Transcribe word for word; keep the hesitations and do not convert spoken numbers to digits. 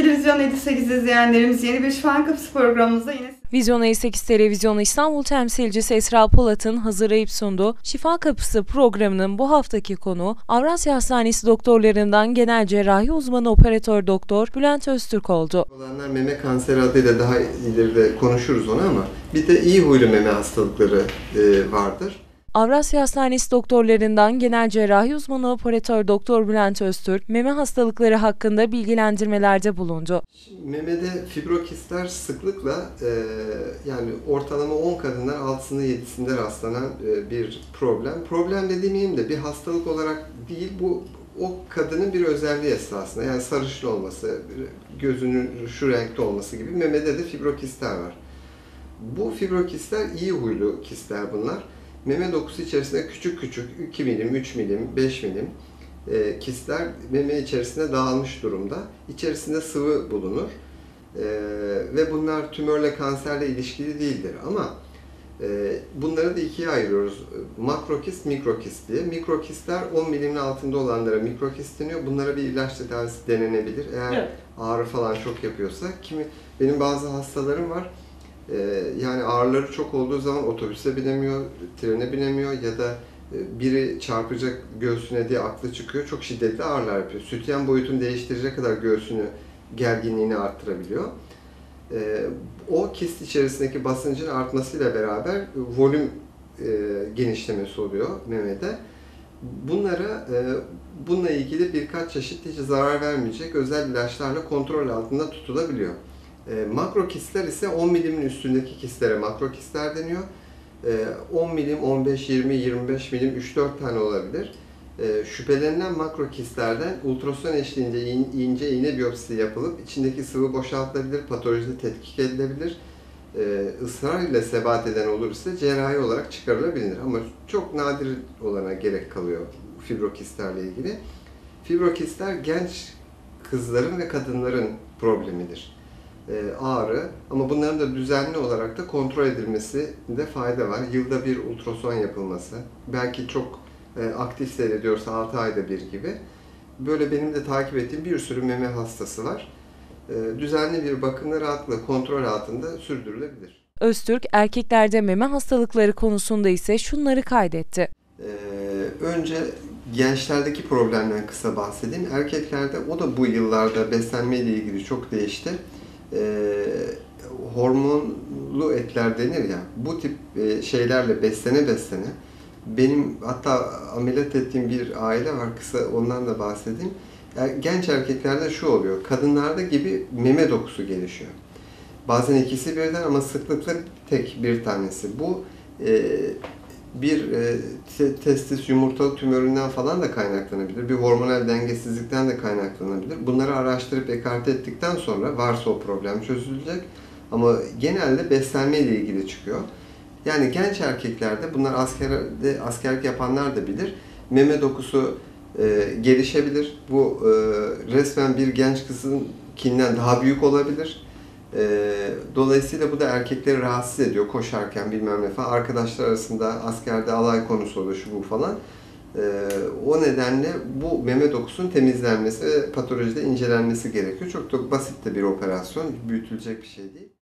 Sevgili Vizyon elli sekiz izleyenlerimiz, yeni bir Şifan Kapısı programımızda yine... Vizyon elli sekiz Televizyonu İstanbul temsilcisi Esra Polat'ın hazırlayıp sunduğu Şifa Kapısı programının bu haftaki konuğu Avrasya Hastanesi doktorlarından genel cerrahi uzmanı operatör doktor Bülent Öztürk oldu. Olanlar meme kanseri adıyla daha ileride konuşuruz onu ama bir de iyi huylu meme hastalıkları e, vardır. Avrasya Hastanesi doktorlarından genel cerrahi uzmanı operatör doktor Bülent Öztürk, meme hastalıkları hakkında bilgilendirmelerde bulundu. Şimdi memede fibrokistler sıklıkla e, yani ortalama on kadınlar altısında yedisinde rastlanan e, bir problem. Problem dediğim de bir hastalık olarak değil, bu o kadının bir özelliği esasında. Yani sarışın olması, gözünün şu renkte olması gibi memede de fibrokistler var. Bu fibrokistler iyi huylu kistler bunlar. Meme dokusu içerisinde küçük küçük iki milim, üç milim, beş milim e, kistler meme içerisinde dağılmış durumda. İçerisinde sıvı bulunur e, ve bunlar tümörle, kanserle ilişkili değildir. Ama e, bunları da ikiye ayırıyoruz. Makrokist, mikrokist diye. Mikrokistler on milimin altında olanlara mikrokist deniyor. Bunlara bir ilaç tedavisi denenebilir. Eğer evet. ağrı falan çok yapıyorsa. Kimi, benim bazı hastalarım var. Yani ağrıları çok olduğu zaman otobüse binemiyor, trene binemiyor ya da biri çarpacak göğsüne diye aklı çıkıyor. Çok şiddetli ağrılar yapıyor. Sütyen boyutunu değiştirecek kadar göğsünü, gerginliğini arttırabiliyor. O kist içerisindeki basıncın artmasıyla beraber volüm genişlemesi oluyor memede. Bunlara bununla ilgili birkaç çeşit hiç zarar vermeyecek özel ilaçlarla kontrol altında tutulabiliyor. E, makrokistler ise on milimin üstündeki kistlere makrokistler deniyor. E, on milim, on beş, yirmi, yirmi beş milim üç dört tane olabilir. E, şüphelenilen makrokistlerden ultrason eşliğinde in, ince iğne biyopsisi yapılıp içindeki sıvı boşaltılabilir, patolojide tetkik edilebilir. E, ısrar ile sebat eden olursa cerrahi olarak çıkarılabilir. Ama çok nadir olana gerek kalıyor fibrokistlerle ilgili. Fibrokistler genç kızların ve kadınların problemidir. Ağrı ama bunların da düzenli olarak da kontrol edilmesinde fayda var. Yılda bir ultrason yapılması, belki çok aktif seyrediyorsa altı ayda bir gibi. Böyle benim de takip ettiğim bir sürü meme hastası var. Düzenli bir bakımla rahatlıkla kontrol altında sürdürülebilir. Öztürk, erkeklerde meme hastalıkları konusunda ise şunları kaydetti. Ee, önce gençlerdeki problemden kısa bahsedeyim. Erkeklerde o da bu yıllarda beslenme ile ilgili çok değişti. Ee, hormonlu etler denir ya, bu tip e, şeylerle beslene beslene, benim hatta ameliyat ettiğim bir aile var, kısa ondan da bahsedeyim. Yani genç erkeklerde şu oluyor, kadınlarda gibi meme dokusu gelişiyor. Bazen ikisi birden ama sıklıkla tek bir tanesi. Bu e, bir e, te testis yumurtalık tümöründen falan da kaynaklanabilir. Bir hormonal dengesizlikten de kaynaklanabilir. Bunları araştırıp ekarte ettikten sonra varsa o problem çözülecek. Ama genelde beslenme ile ilgili çıkıyor. Yani genç erkeklerde, bunlar askerde, askerlik yapanlar da bilir, meme dokusu e, gelişebilir. Bu e, resmen bir genç kızınkinden daha büyük olabilir. Dolayısıyla bu da erkekleri rahatsız ediyor koşarken bilmem ne falan. Arkadaşlar arasında askerde alay konusu oluyor şu bu falan. O nedenle bu meme dokusunun temizlenmesi ve patolojide incelenmesi gerekiyor. Çok da basit de bir operasyon, büyütülecek bir şey değil.